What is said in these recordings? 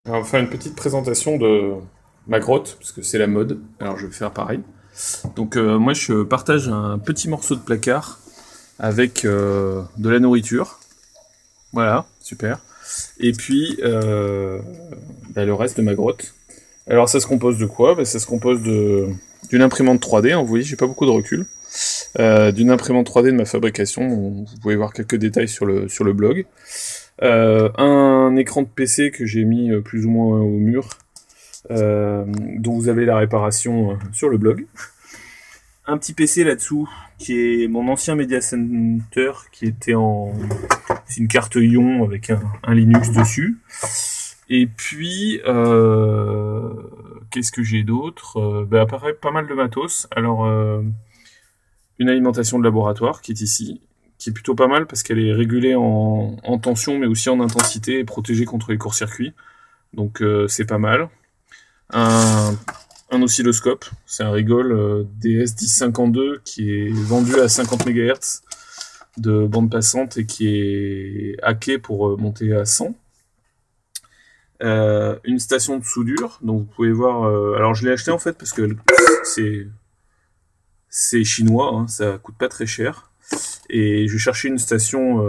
Alors, on va faire une petite présentation de ma grotte, parce que c'est la mode. Alors, je vais faire pareil. Donc, moi, je partage un petit morceau de placard avec de la nourriture. Voilà, super. Et puis, le reste de ma grotte. Alors, ça se compose de quoi? Ça se compose d'une imprimante 3D. Hein, vous voyez, j'ai pas beaucoup de recul. D'une imprimante 3D de ma fabrication. Vous pouvez voir quelques détails sur le blog. Un écran de PC que j'ai mis plus ou moins au mur, dont vous avez la réparation sur le blog. Un petit PC là-dessous, qui est mon ancien Media Center, qui était en... C'est une carte Ion avec un Linux dessus. Et puis, qu'est-ce que j'ai d'autre? Apparaît pas mal de matos. Alors, une alimentation de laboratoire qui est ici, qui est plutôt pas mal parce qu'elle est régulée en tension mais aussi en intensité et protégée contre les courts-circuits. Donc c'est pas mal. Un oscilloscope, c'est un Rigol DS1052 qui est vendu à 50 MHz de bande passante et qui est hacké pour monter à 100. Une station de soudure, donc vous pouvez voir... alors je l'ai acheté en fait parce que c'est chinois, hein, ça coûte pas très cher. Et je cherchais une station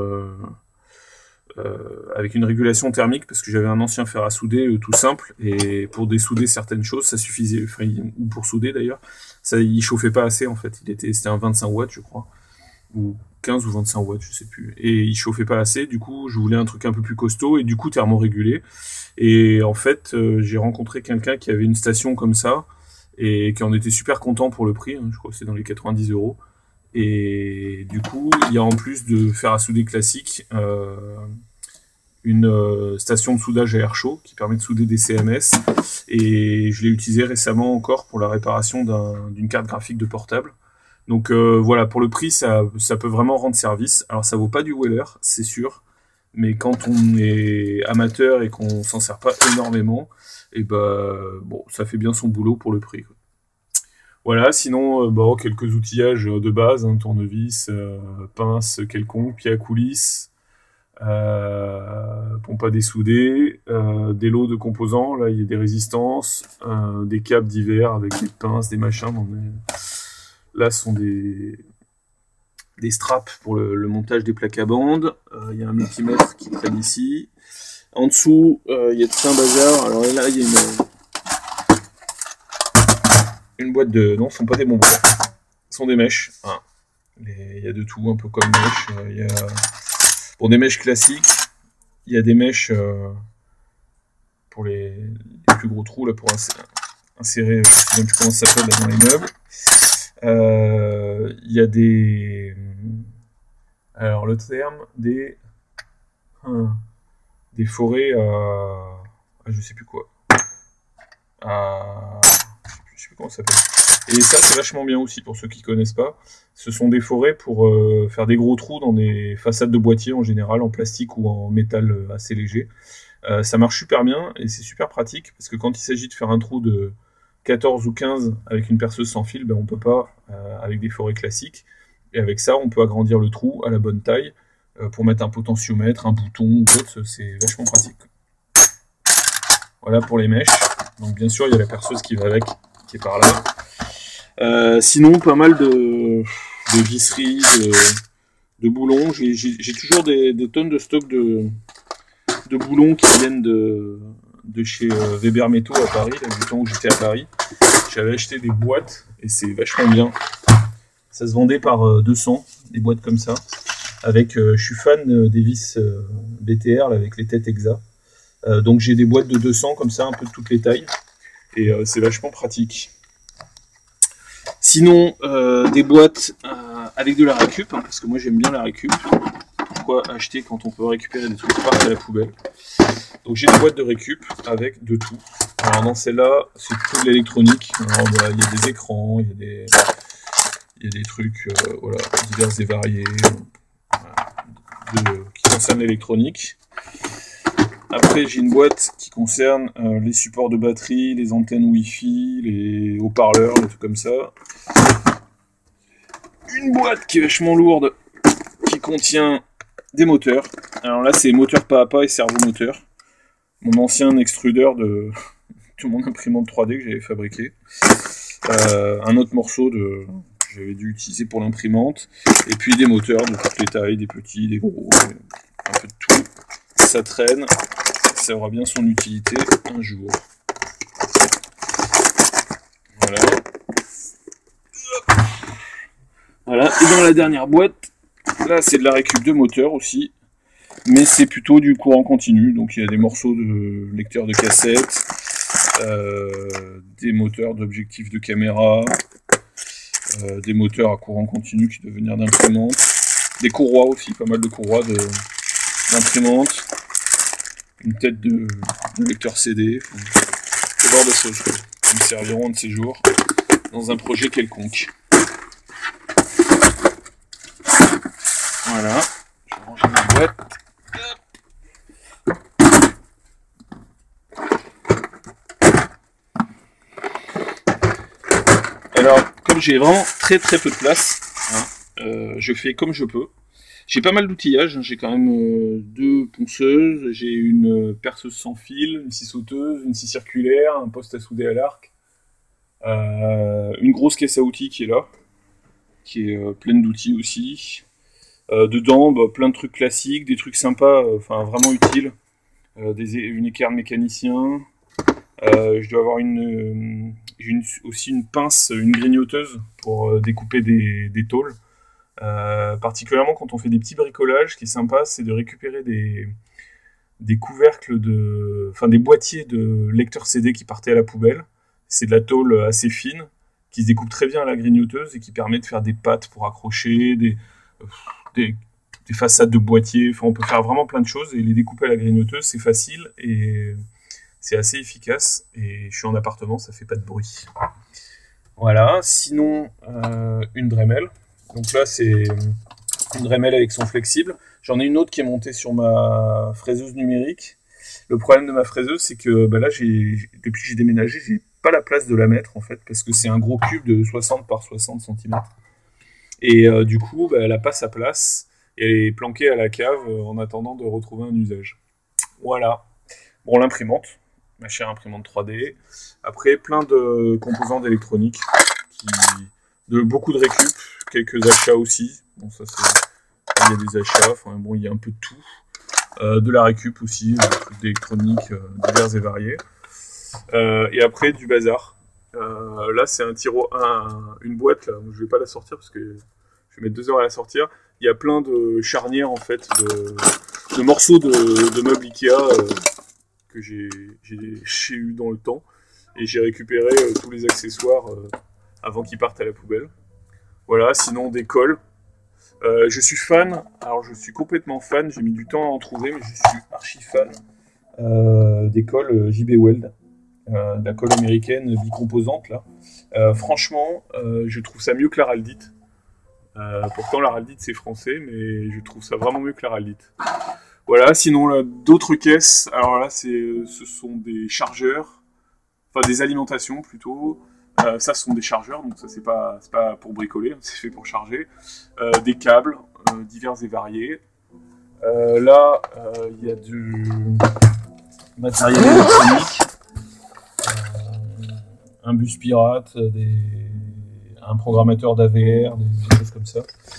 avec une régulation thermique parce que j'avais un ancien fer à souder tout simple et pour dessouder certaines choses ça suffisait, enfin, ou pour souder d'ailleurs, ça il chauffait pas assez en fait. C'était un 25 watts je crois, ou 15 ou 25 watts je sais plus, et il chauffait pas assez. Du coup je voulais un truc un peu plus costaud et du coup thermorégulé. Et en fait j'ai rencontré quelqu'un qui avait une station comme ça et qui en était super content pour le prix, hein, je crois que c'est dans les 90 euros. Et du coup, il y a en plus de fer à souder classique, une station de soudage à air chaud qui permet de souder des CMS. Et je l'ai utilisé récemment encore pour la réparation d'une carte graphique de portable. Donc voilà, pour le prix, ça peut vraiment rendre service. Alors ça vaut pas du Weller, c'est sûr. Mais quand on est amateur et qu'on s'en sert pas énormément, et bon, ça fait bien son boulot pour le prix, quoi. Voilà, sinon, quelques outillages de base, hein, tournevis, pince quelconque, pied à coulisse, pompe à dessouder, des lots de composants, là il y a des résistances, des câbles divers avec des pinces, des machins. Là ce sont des straps pour le montage des plaques à bande. Il y a un multimètre qui traîne ici. En dessous, il y a tout un bazar. Alors là, il y a une boîte de... Non, ce sont pas des bonbons. Ce sont des mèches. Hein. Il y a de tout, un peu comme mèches. Il y a... Pour des mèches classiques, il y a des mèches pour les plus gros trous, là, pour insérer, je sais même plus comment ça s'appelle, là, dans les meubles. Il y a des... Alors, le terme, des forêts je sais plus quoi. Je sais plus comment ça s'appelle. Et ça, c'est vachement bien aussi pour ceux qui connaissent pas. Ce sont des forêts pour faire des gros trous dans des façades de boîtiers en général, en plastique ou en métal assez léger. Ça marche super bien et c'est super pratique parce que quand il s'agit de faire un trou de 14 ou 15 avec une perceuse sans fil, on peut pas avec des forêts classiques. Et avec ça, on peut agrandir le trou à la bonne taille pour mettre un potentiomètre, un bouton ou autre. C'est vachement pratique. Voilà pour les mèches. Donc bien sûr, il y a la perceuse qui va avec, qui est par là. Sinon, pas mal de visseries, de boulons. J'ai toujours des tonnes de stock de boulons qui viennent de chez Weber Métaux à Paris, là, du temps où j'étais à Paris. J'avais acheté des boîtes et c'est vachement bien. Ça se vendait par 200, des boîtes comme ça. Avec, je suis fan des vis BTR là, avec les têtes EXA. Donc j'ai des boîtes de 200 comme ça, un peu de toutes les tailles. Et c'est vachement pratique. Sinon, des boîtes avec de la récup, hein, parce que moi j'aime bien la récup. Pourquoi acheter quand on peut récupérer des trucs qui partent à la poubelle? Donc j'ai des boîtes de récup avec de tout. Alors dans celle-là, c'est plutôt de l'électronique. Il y a des écrans, il y a des trucs voilà, divers et variés qui concernent l'électronique. Après, j'ai une boîte qui concerne les supports de batterie, les antennes Wi-Fi, les haut-parleurs, des trucs comme ça. Une boîte qui est vachement lourde, qui contient des moteurs. Alors là, c'est moteur pas à pas et servomoteur. mon ancien extrudeur de mon imprimante 3D que j'avais fabriqué. Un autre morceau que j'avais dû utiliser pour l'imprimante. Et puis des moteurs de toutes les tailles, des petits, des gros, un peu de tout. Ça traîne, ça aura bien son utilité un jour. Voilà. Voilà, et dans la dernière boîte, là c'est de la récup de moteur aussi, mais c'est plutôt du courant continu, donc il y a des morceaux de lecteurs de cassettes, des moteurs d'objectifs de caméra, des moteurs à courant continu qui doivent venir d'imprimante, des courroies aussi, pas mal de courroies d'imprimante, une tête de lecteur CD, faut voir des choses qui me serviront un de ces jours dans un projet quelconque. Voilà, je vais ranger ma boîte. Alors, comme j'ai vraiment très peu de place, je fais comme je peux. J'ai pas mal d'outillage, j'ai quand même 2 ponceuses, j'ai une perceuse sans fil, une scie sauteuse, une scie circulaire, un poste à souder à l'arc, une grosse caisse à outils qui est là, qui est pleine d'outils aussi. Dedans, plein de trucs classiques, des trucs sympas, vraiment utiles, une équerre de mécanicien. Je dois avoir aussi une pince, une grignoteuse pour découper des tôles. Particulièrement quand on fait des petits bricolages, ce qui est sympa, c'est de récupérer des couvercles des boîtiers de lecteurs CD qui partaient à la poubelle. C'est de la tôle assez fine, qui se découpe très bien à la grignoteuse et qui permet de faire des pattes pour accrocher, des façades de boîtiers. Enfin, on peut faire vraiment plein de choses et les découper à la grignoteuse, c'est facile et c'est assez efficace. Et je suis en appartement, ça fait pas de bruit. Voilà. Sinon, une Dremel. Donc là, c'est une Dremel avec son flexible. J'en ai une autre qui est montée sur ma fraiseuse numérique. Le problème de ma fraiseuse, c'est que là, depuis que j'ai déménagé, j'ai pas la place de la mettre en fait, parce que c'est un gros cube de 60 par 60 cm. Et du coup, elle n'a pas sa place. Et elle est planquée à la cave en attendant de retrouver un usage. Voilà. Bon, l'imprimante. Ma chère imprimante 3D. Après, plein de composants d'électronique. Beaucoup de récup. Quelques achats aussi. Bon, ça, il y a des achats. Il y a un peu de tout. De la récup aussi. Des trucs d'électronique divers et variés. Et après, du bazar. Là, c'est une boîte, là. Je vais pas la sortir parce que je vais mettre 2 heures à la sortir. Il y a plein de charnières, en fait, de morceaux de meubles Ikea que j'ai eu dans le temps. Et j'ai récupéré tous les accessoires avant qu'ils partent à la poubelle. Voilà, sinon des cols. Je suis fan, alors je suis complètement fan, j'ai mis du temps à en trouver, mais je suis archi fan des cols JB Weld. De la colle américaine bicomposante là. Franchement, je trouve ça mieux que l'Araldite. Pourtant l'Araldite c'est français, mais je trouve ça vraiment mieux que l'Araldite. Voilà, sinon là, d'autres caisses. Alors là, ce sont des chargeurs, des alimentations plutôt. Ça, ce sont des chargeurs, donc ça c'est pas pour bricoler, c'est fait pour charger. Des câbles divers et variés. Là, il y a du matériel électronique. Un bus pirate, un programmateur d'AVR, des choses comme ça.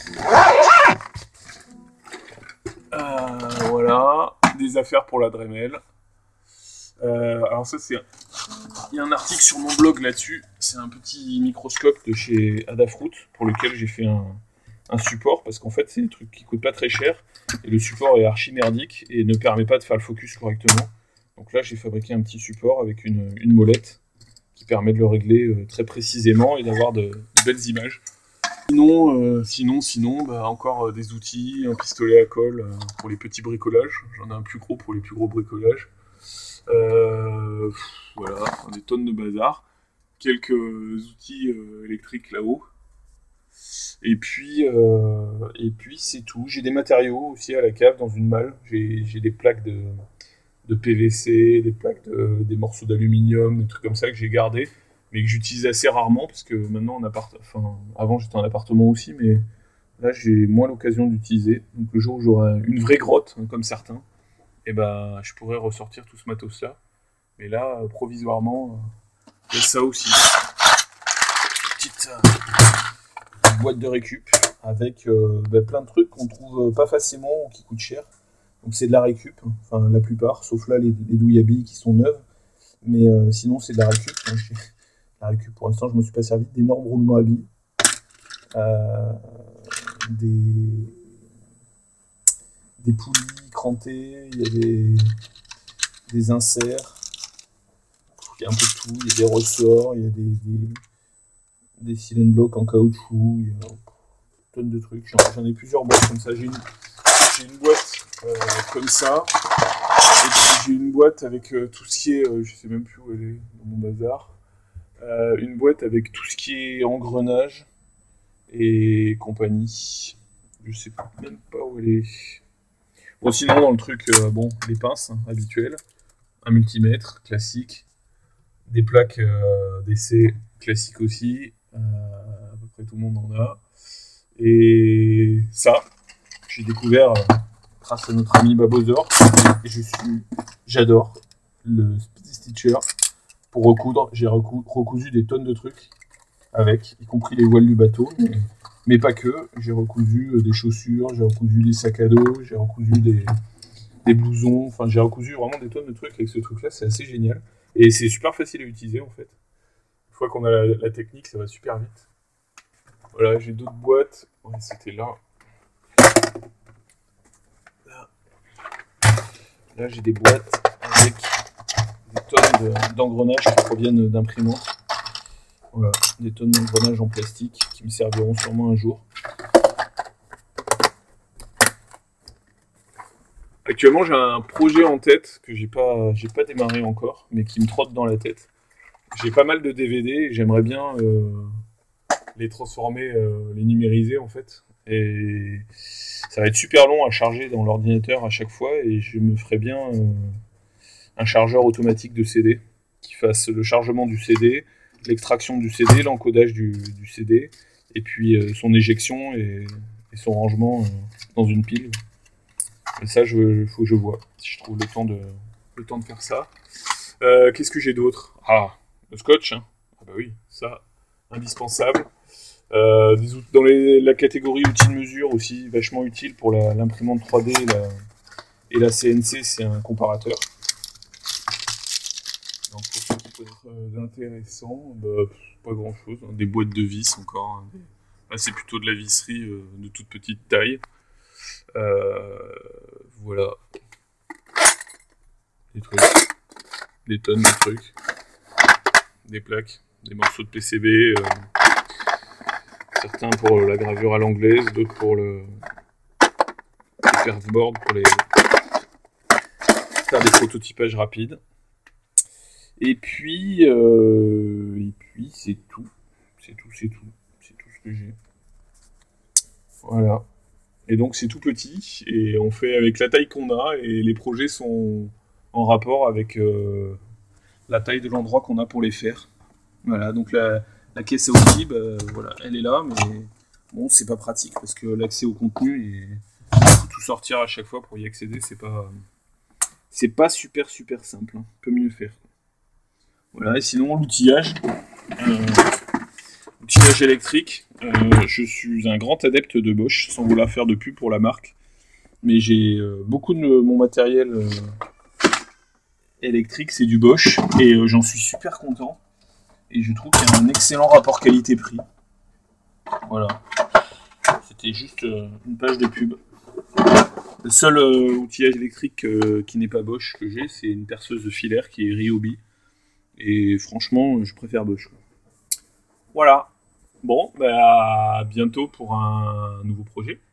Voilà, des affaires pour la Dremel. Alors ça, il y a un article sur mon blog là-dessus. C'est un petit microscope de chez Adafruit pour lequel j'ai fait un support, parce qu'en fait, c'est des trucs qui coûtent pas très cher et le support est archi merdique et ne permet pas de faire le focus correctement. Donc là, j'ai fabriqué un petit support avec une molette qui permet de le régler très précisément et d'avoir de belles images. Sinon, encore des outils, un pistolet à colle pour les petits bricolages. J'en ai un plus gros pour les plus gros bricolages. Voilà, des tonnes de bazar. Quelques outils électriques là-haut. Et puis c'est tout. J'ai des matériaux aussi à la cave dans une malle. J'ai des plaques de PVC, des plaques des morceaux d'aluminium, des trucs comme ça que j'ai gardés, mais que j'utilise assez rarement parce que maintenant avant j'étais en appartement aussi, mais là j'ai moins l'occasion d'utiliser. Donc le jour où j'aurai une vraie grotte, comme certains, et ben je pourrais ressortir tout ce matos là. Mais là, provisoirement, il y a ça aussi. Petite boîte de récup avec plein de trucs qu'on trouve pas facilement ou qui coûtent cher. Donc c'est de la récup, enfin la plupart, sauf là les douilles à billes qui sont neuves. Mais sinon c'est de la récup. Donc, la récup pour l'instant je me suis pas servi d'énormes roulements à billes. Des poulies crantées, il y a des inserts, il y a un peu de tout, il y a des ressorts, il y a des cylindres blocs en caoutchouc, il y a tonnes de trucs. J'en ai plusieurs boîtes comme ça. J'ai une boîte comme ça, et puis j'ai une boîte avec tout ce qui est, je sais même plus où elle est dans mon bazar, une boîte avec tout ce qui est engrenage et compagnie. Je sais même pas où elle est. Bon, sinon dans le truc, les pinces habituelles, un multimètre classique, des plaques d'essai classiques aussi, à peu près tout le monde en a. Et ça, j'ai découvert grâce à notre ami Babozor, et j'adore le Speedy Stitcher pour recoudre. J'ai recousu des tonnes de trucs avec, y compris les voiles du bateau, mais pas que. J'ai recousu des chaussures, j'ai recousu des sacs à dos, j'ai recousu des blousons, enfin j'ai recousu vraiment des tonnes de trucs avec ce truc-là, c'est assez génial. Et c'est super facile à utiliser en fait. Une fois qu'on a la technique, ça va super vite. Voilà, j'ai d'autres boîtes. Ouais, c'était là. Là, j'ai des boîtes avec des tonnes d'engrenages qui proviennent d'imprimantes. Voilà, des tonnes d'engrenages en plastique qui me serviront sûrement un jour. Actuellement, j'ai un projet en tête que j'ai pas démarré encore, mais qui me trotte dans la tête. J'ai pas mal de DVD et j'aimerais bien les transformer, les numériser en fait. Et ça va être super long à charger dans l'ordinateur à chaque fois et je me ferais bien un chargeur automatique de CD qui fasse le chargement du CD, l'extraction du CD, l'encodage du CD et puis son éjection et son rangement dans une pile. Et ça, faut que je vois si je trouve le temps de faire ça. Qu'est-ce que j'ai d'autre? Ah, le scotch. Hein. Ah bah oui, ça, indispensable. Dans la catégorie outils de mesure aussi, vachement utile pour l'imprimante 3D et la CNC, c'est un comparateur. Donc pour ce qui peut être intéressant, pas grand chose. Hein. Des boîtes de vis encore. Hein. Là, c'est plutôt de la visserie de toute petite taille. Voilà. Des trucs. Des tonnes de trucs. Des plaques. Des morceaux de PCB. Certains pour la gravure à l'anglaise, d'autres pour les perfboards, pour faire des prototypages rapides. Et puis c'est tout. C'est tout ce que j'ai. Voilà. Et donc c'est tout petit, et on fait avec la taille qu'on a, et les projets sont en rapport avec la taille de l'endroit qu'on a pour les faire. Voilà, donc la caisse à outils, voilà, elle est là, mais bon, c'est pas pratique parce que l'accès au contenu et faut tout sortir à chaque fois pour y accéder, c'est pas super simple. Hein. Peut mieux faire. Voilà, et sinon l'outillage électrique, je suis un grand adepte de Bosch, sans vouloir faire de pub pour la marque, mais j'ai beaucoup de mon matériel électrique, c'est du Bosch, et j'en suis super content. Et je trouve qu'il y a un excellent rapport qualité-prix. Voilà. C'était juste une page de pub. Le seul outillage électrique qui n'est pas Bosch que j'ai, c'est une perceuse de filaire qui est Ryobi. Et franchement, je préfère Bosch. Quoi. Voilà. Bon, à bientôt pour un nouveau projet.